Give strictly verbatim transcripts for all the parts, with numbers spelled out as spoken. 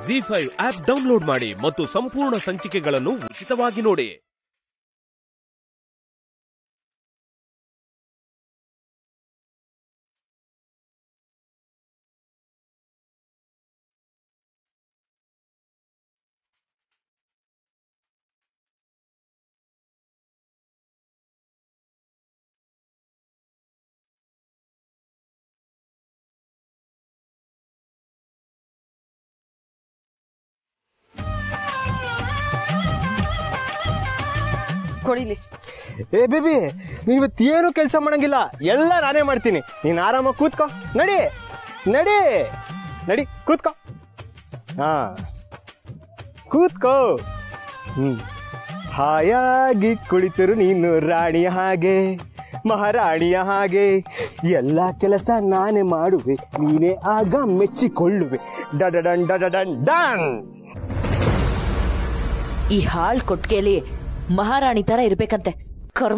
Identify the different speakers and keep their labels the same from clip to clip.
Speaker 1: Zee five app download ಮಾಡಿ ಮತ್ತು ಸಂಪೂರ್ಣ ಸಂಚಿಕೆಗಳನ್ನು ಉಚಿತವಾಗಿ ನೋಡಿ.
Speaker 2: ಕೊಡಿಲಿ.
Speaker 3: ಏ ಬೇಬಿ, ನೀನ್ ಇವತ್ತೇನು ಕೆಲಸ ಮಾಡಂಗಿಲ್ಲ, ಎಲ್ಲ ನಾನೇ ಮಾಡ್ತೀನಿ. ನೀನ್ ಆರಾಮಾಗಿ ಕೂತ್ಕೋ. ನಡಿ ನಡಿ ನಡಿ ಕೂತ್ಕೋ. ಹಾ ಕೂತ್ಕೋ. ಹ್ಮ್ ಹಾಯಾಗಿ ಕುಳಿತರು ನೀನು ರಾಣಿಯ ಹಾಗೆ, ಮಹಾರಾಣಿಯ ಹಾಗೆ. ಎಲ್ಲ ಕೆಲಸ ನಾನೇ ಮಾಡುವೆ, ನೀನೇ ಆಗ ಮೆಚ್ಚಿಕೊಳ್ಳುವೆ. ಡಡಡನ್ ಡಡಡನ್ ಡನ್.
Speaker 2: ಈ ಹಾಳ್ ಕೊಟ್ಕೆಲಿ ಮಹಾರಾಣಿ ತರ ಇರ್ಬೇಕಂತೆ. ಕರ್ಮ.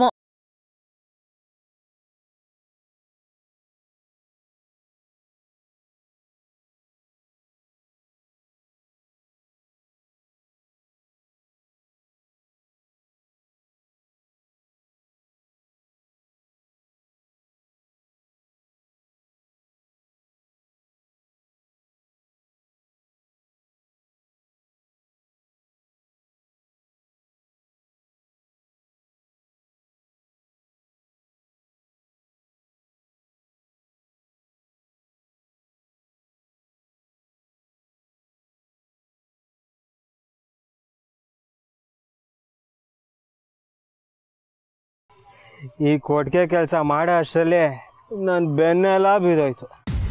Speaker 3: ಈ ಕೊಟ್ಟಿಗೆ ಕೆಲಸ ಮಾಡೋ ಅಷ್ಟರಲ್ಲಿ ನನ್ ಬೆನ್ನೆಲ್ಲ ಬಿದ್ದೋಯ್ತು.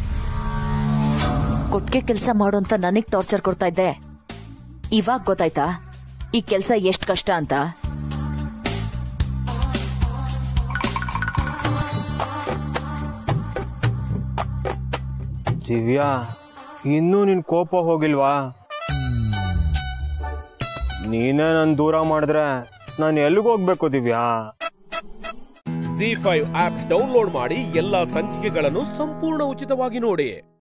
Speaker 2: ಕೊಟ್ಟಿಗೆ ಕೆಲಸ ಮಾಡು ಅಂತ ನನಗ್ ಟಾರ್ಚರ್ ಕೊಡ್ತಾ ಇದ್ದೆ. ಇವಾಗ ಗೊತ್ತಾಯ್ತಾ ಈ ಕೆಲಸ ಎಷ್ಟ್ ಕಷ್ಟ ಅಂತ?
Speaker 3: ದಿವ್ಯಾ, ಇನ್ನೂ ನಿನ್ ಕೋಪ ಹೋಗಿಲ್ವಾ? ನೀನೇ ನನ್ ದೂರ ಮಾಡಿದ್ರೆ ನಾನು ಎಲ್ಲಿಗೆ ಹೋಗ್ಬೇಕು Divya?
Speaker 1: Zee five app download ಮಾಡಿ ಎಲ್ಲಾ ಸಂಚಿಕೆಗಳನ್ನು ಸಂಪೂರ್ಣ ಉಚಿತವಾಗಿ ನೋಡಿ.